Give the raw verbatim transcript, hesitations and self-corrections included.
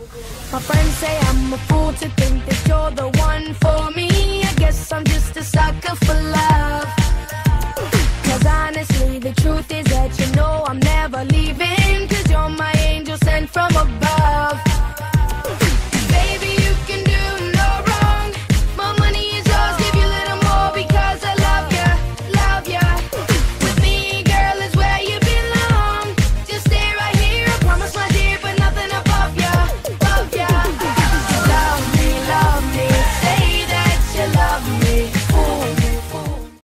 My friends say I'm a fool to think that you're the one for me. I guess I'm just a sucker for love. Cause honestly, the truth is that you know I'm